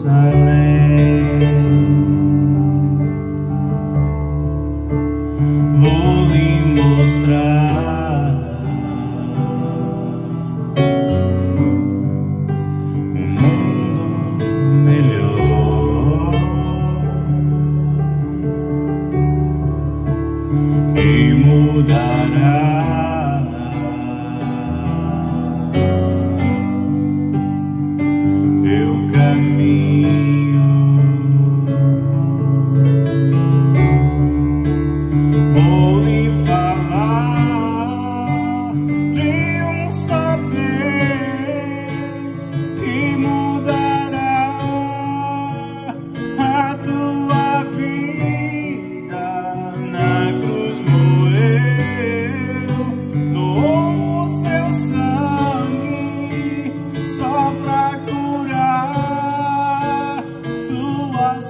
Vou lhe mostrar um mundo melhor que mudará meu caminho. Vou lhe falar de um só Deus que mudará a tua vida. Na cruz morreu, doou o seu sangue só pra curar tuas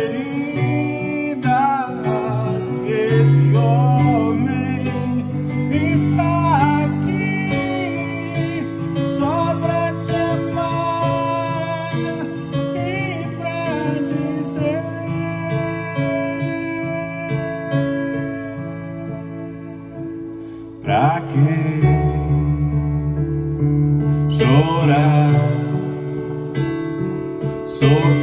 feridas. Esse homem está aqui só pra te amar e pra dizer: pra que chorar, sofrer?